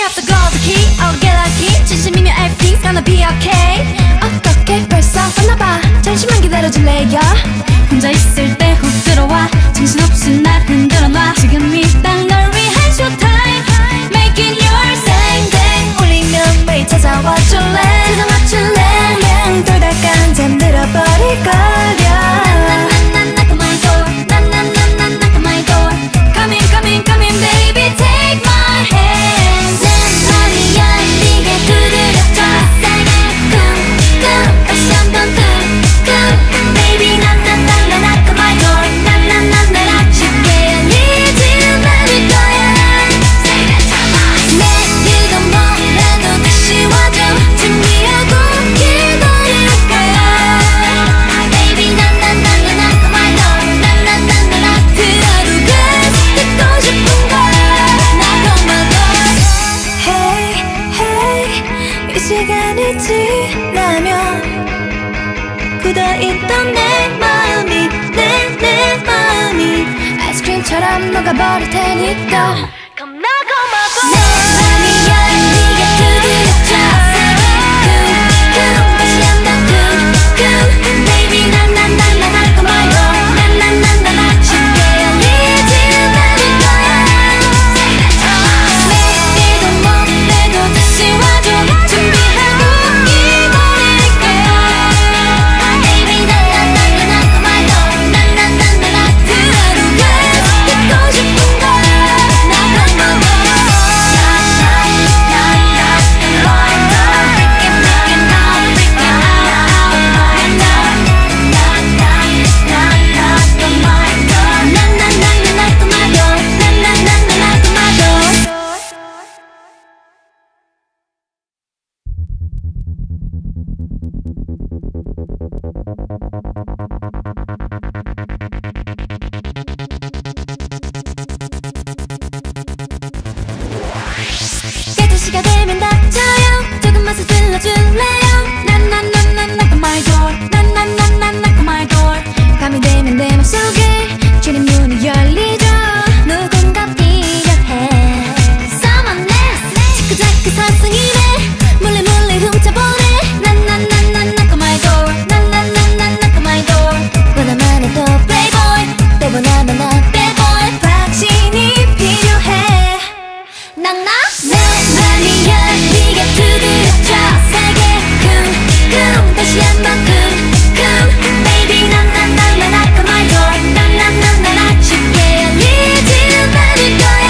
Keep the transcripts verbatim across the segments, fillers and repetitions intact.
없어 고독히 oh get lucky 진심이면 everything's gonna be okay 어떻게 벌써 왔나봐 잠시만 기다려줄래요 혼자 있을 때 훅 들어와 정신없이 날 흔들어놔 지금이 딱 널 위한 showtime Making your same day 울리면 매일 찾아와 줄래 세상 맞출래 맹 돌다간 잠들어버릴거려 knock on my door knock knock knock knock knock on my door Come in come in come in baby take my hand 내 맘이 열리게 두드려줘 세게 쿵쿵 다시 한번 쿵쿵 Baby knock knock knock knock knock on my door knock knock knock 날 아쉽게 열리지 않을 거야 내일도 뭐라도 다시 와줘 준비하고 기다릴 거야 Baby knock knock knock knock knock on my door knock knock knock knock knock 그 하루가 듣고 싶은 거야 knock on my door Hey hey 이 시간이 지나면 굳어있던 내 마음이 내 내 마음이 아이스크림처럼 녹아버릴 테니까 Come knock on my door 내 맘이 열리게 두드려줘 쿵쿵 다시 한번 쿵쿵 Baby knock knock knock knock knock on my door knock knock knock knock knock 쉽게 열리지 않을 거야 내일도 뭐래도 다시 와줘 준비하고 기다릴게 Baby knock knock knock knock knock on my door knock knock knock knock knock 그 하루가 듣고 싶은 거야 knock on my door 열두 시가 되면 닥쳐요 조금만 서둘러줄래요 난 난 난 난 knock on my door 난 난 난 난 knock on my door 밤이 되면 내 맘속에 주문이 열리죠 누군가 필요해 Someone else 자꾸자꾸 상승이네 몰래 몰래 훔쳐보네 난 난 난 난 knock on my door 난 난 난 난 knock on my door 원하만 해도 playboy 때보나만 나 bad boy 확신이 필요해 knock knock 내 맘이 열리게 두드려줘 세게 쿵쿵 다시 한번 쿵쿵 Baby knock knock knock knock knock on my door knock knock knock knock knock 쉽게 열리지 않을 거야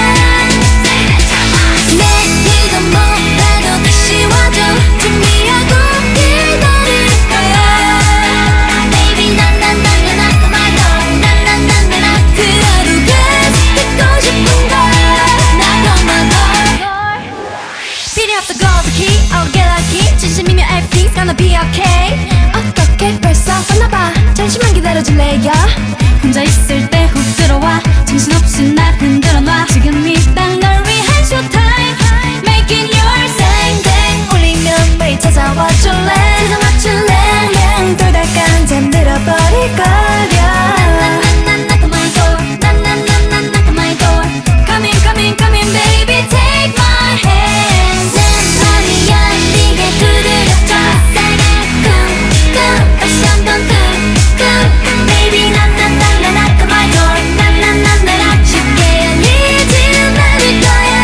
내일도 뭐라도 다시 와줘 준비하고 기다릴 거야 Baby knock knock knock knock knock on my door knock knock knock knock knock 그 하루가 듣고 싶은 거야 knock on my door 필요 없어 고독히 oh get lucky 진심이면 everything's gonna be okay 어떻게 벌써 왔나봐 잠시만 기다려줄래요 혼자 있을 때 훅 들어와 정신없이 날 흔들어놔 지금이 딱 널 위한 showtime Making your same day 울리면 매일 찾아와 줄래 세상 맞출래 맹 돌다간 잠들어버릴거려 knock on my door knock knock knock knock knock on my door Come in come in come in baby take my hand 내 맘이 열리게 두드려줘 세게 쿵쿵 다시 한번 쿵쿵 Baby knock knock knock knock knock on my door knock knock knock knock knock 쉽게 열리지 않을 거야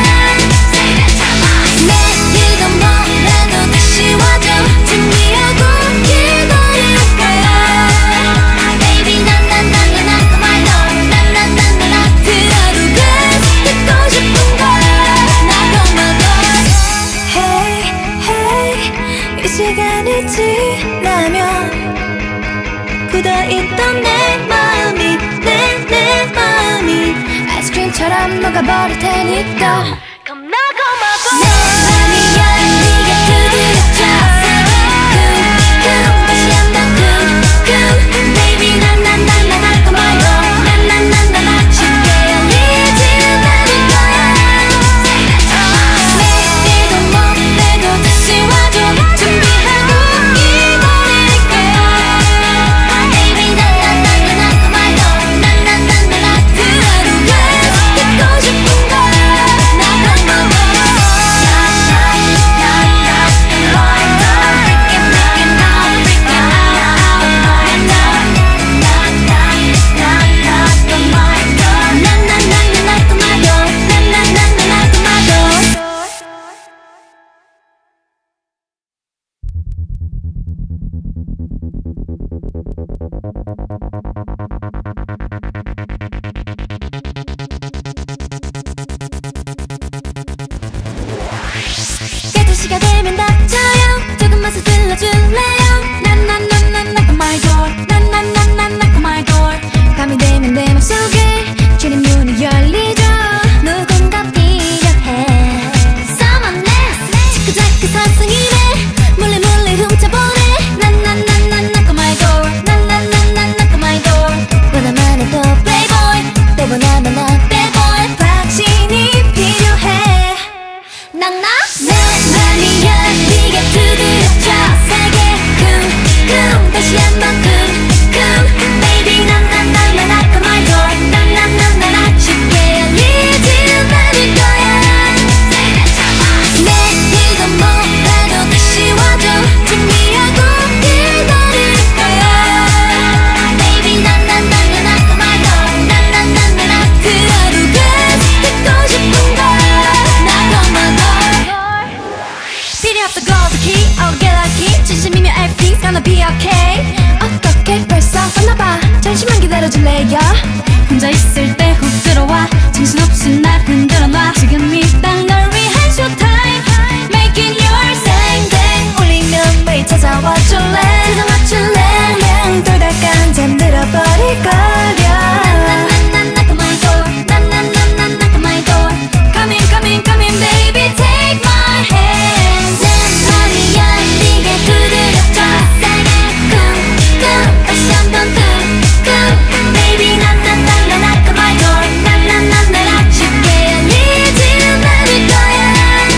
내일도 뭐라도 다시 와줘 준비하고 기다릴 거야 Baby knock knock knock knock knock on my door knock knock knock knock knock 그 하루가 듣고 싶은 거야 knock on my door Hey hey 이 시간이 지나면 굳어있던 내 마음이 내 내 마음이 아이스크림처럼 녹아버릴 테니까 Come knock on my door 내 맘이 열리게 두드려줘 쿵쿵 다시 한번 쿵쿵 Baby knock knock knock knock knock on my door knock knock knock knock knock 쉽게 열리지 않을 거야 내일도 뭐래도 다시 와줘 준비하고 기다릴게 Baby knock knock knock knock knock on my door knock knock knock knock knock 그 하루가 듣고 싶은 거야 knock 열두 시가 되면 닥쳐요. 조금만 서둘러줄래요. 난난난난 knock on my door. 난난난난 knock on my door. 밤이 되면 내 맘속에 주는 문이 열리죠. 누군가 필요해. Someone else. 자꾸자꾸 상승이네. 몰래 몰래 훔쳐보네. 난난난난 knock on my door. 난난난난 knock on my door. 원하면 해도 playboy. 또 원하면 나 bad boy. 확신이 필요해. 난 나. 내 맘이 열리게 두드려줘. 세게 쿵쿵 다시 한번 쿵쿵. Baby 난난난 knock on my door. 난난난 쉽게 열리지 않을 거야. 내일도 뭐라도 다시 와줘. 준비하고 기다릴 거야. Baby 난난난 knock on my door. 난난난 그 하루가 듣고 싶은 걸. Knock on my door. 필요 없어 gold key, I'll get lucky. 진심이면 everything's gonna be okay. 어떻게 벌써 왔나봐. 잠시만 기다려줄래요. 혼자 있을 때 훅 들어와. 정신없이 날 흔들어놔. 지금이 딱 널 위한 showtime. Making your 생생 울리면 매일 찾아와 줄래. 세상 맞출래. 냥 돌다간 잠들어버릴 거려. 난난난난 knock on my door. 난난난난 knock on my door. Come in, come in, come in, baby, take my hand. 내 맘이 열리게 두드려줘. 세게 쿵쿵 다시 한번 쿵쿵. Baby 난난난 knock on my door. 난난난 쉽게 열리지 않을 거야.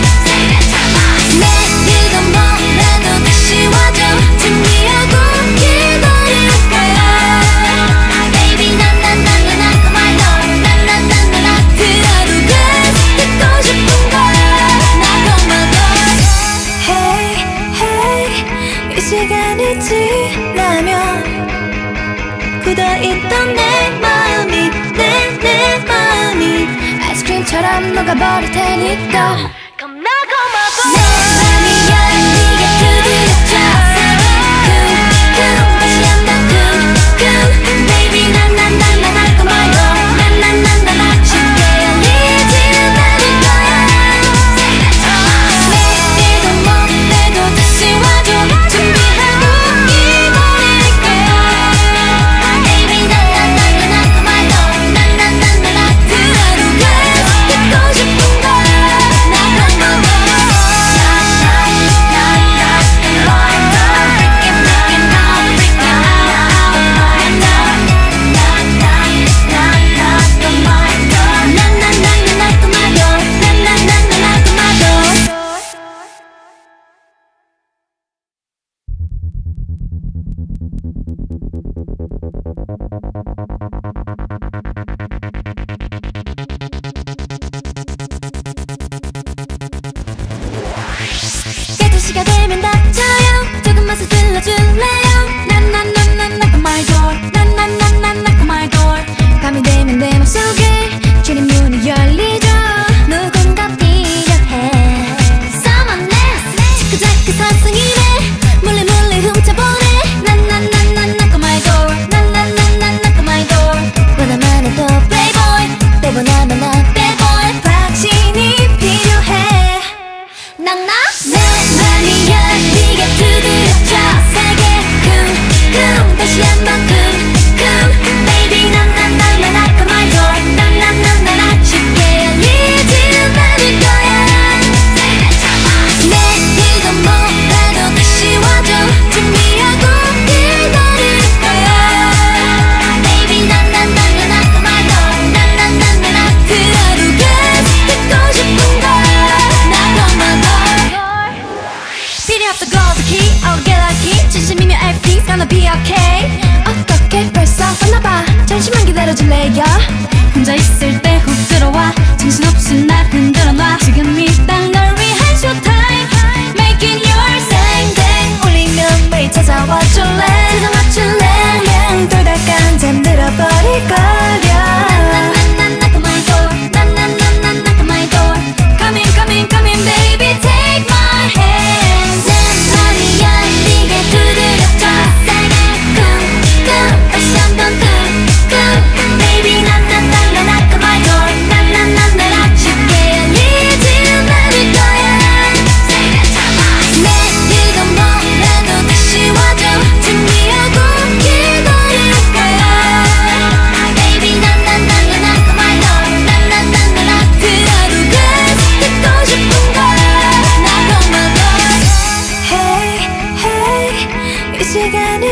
내일도 뭐라도 다시 와줘. 준비하고 기다릴 거야. Baby 난난난 knock on my door. 난난난 그 하루가 듣고 싶은 걸. Knock on my door. Hey hey 이 시간이 지나면 굳어있던 내 마음이 내 내 마음이 아이스크림처럼 녹아버릴 테니까. Come knock on my door. 내 맘이 열리게 두드려줘. 쿵쿵 다시 한번 쿵쿵. Baby 난난난 knock on my door. 난난난 쉽게 열리지 않을 거야. 내일도 뭐래도 다시 와줘. 준비하고 기다릴 거야. Baby 난난난 knock on my door. 난난난 그 하루가 듣고 싶은 걸. Knock on my door. 열두 시가 되면 닥쳐요. 조금만 서둘러줄래요. 난난난난 knock on my door. 난난난난 knock on my door. 밤이 되면 내 맘속에 주는 문이 열리죠. 누군가 필요해. Someone else. 자꾸자꾸 상승이네. 몰래 몰래 훔쳐보네. 난난난난 knock on my door. 난난난난 knock on my door. 원하면 해도 playboy. 또 원하면 나 bad boy. 확신이 필요해. 난 나. 내 맘이 열리게 두드려줘. 세게 쿵쿵 다시 한번 쿵쿵. Baby 난난난 knock on my door. 난난난 쉽게 열리지 않을 거야. 내일도 뭐라도 다시 와줘. 준비하고 기다릴 거야. Baby 난난난 knock on my door. 난난난 그 하루가 듣고 싶은 걸. Knock on my door. 필요 없어 gold key, I'll get lucky. 진심이면 everything's gonna be okay. 어떻게 벌써 왔나봐. 잠시만 기다려줄래요. 혼자 있을 때 훅 들어와. 정신없이 날 흔들어놔. 지금이 딱 널 위한 showtime. Making your 생생 울리면 매일 찾아와 줄래. 세상 맞출래. 냥 돌다간 잠들어버릴 거려. 난난난 knock on my door. 난난난 knock on my door. Come in, come in, come in, baby, take my hand. 내 맘이 열리게 두드려줘. 세게 쿵쿵 다시 한번 쿵쿵. Baby 난난난 knock on my door. 난난난 쉽게 열리지 않을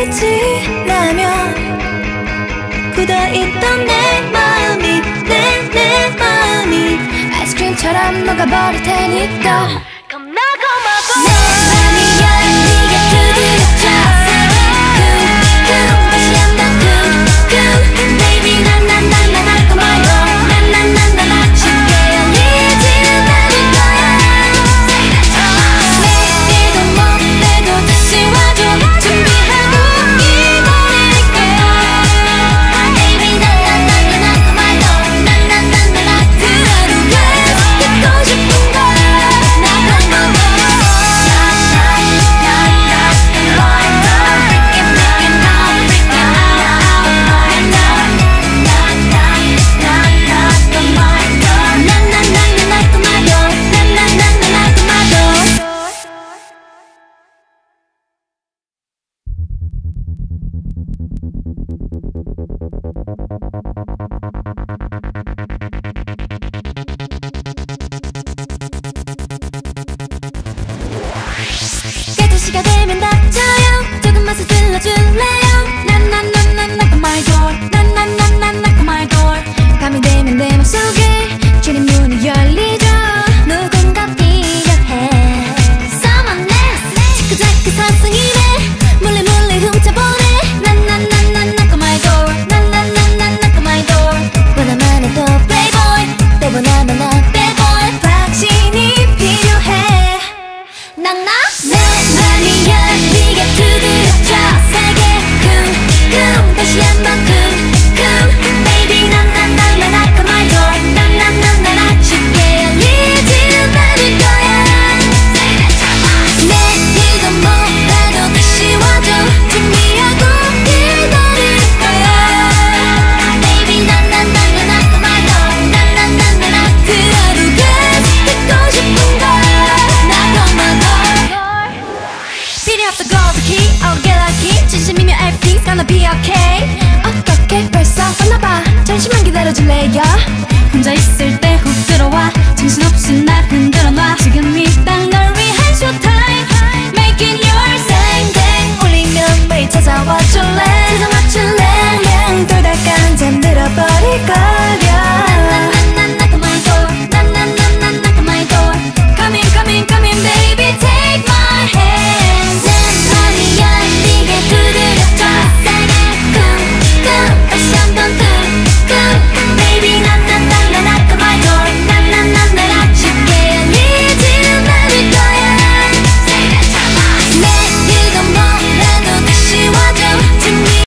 잊으라면 굳어있던 내 마음이 내 내 마음이 아이스크림처럼 녹아버릴 테니까 겁나고 마법 내 맘이야 네가 두드려줘 쿵쿵 다시 한번 쿵쿵 Baby 난난난난 할 거 말고 난난난난 쉽게 열리지는 않을 거야 내일도 모레도 다시 와줘 준비하고 기다릴게 Baby 난난난난 할 거 말고 난난난난 그 하루가 듣고 싶은 거야 깨질 시가 되면 닥쳐요 조금만 서둘러줄래요 난난난난 knock on my door 난난난난 knock on my door 밤이 되면 내 맘속에 주린 문이 열리죠 누군가 필요해 Someone else 자꾸자꾸 상승이네 몰래 몰래 훔쳐보네 난난난난 knock on my door 난난난난 knock on my door 원하면 해도 playboy 또 원하면 나 bad boy 확신이 필요해 난나 내 맘이야 네가 두드려줘 세게 쿵쿵 다시 한번 쿵쿵 Baby 난난난난 knock on my door 난난난난 쉽게 열리지는 않을 거야 내일도 모레도 다시 와줘 준비하고 기다릴 거야 Baby 난난난난 knock on my door 난난난난 그 하루가 듣고 싶은 거야 knock on my door 필요 없어 gold key I'll get lucky 진심이면 everything's gonna be okay 어떻게 벌써 왔나봐 잠시만 기다려줄래요 혼자 있을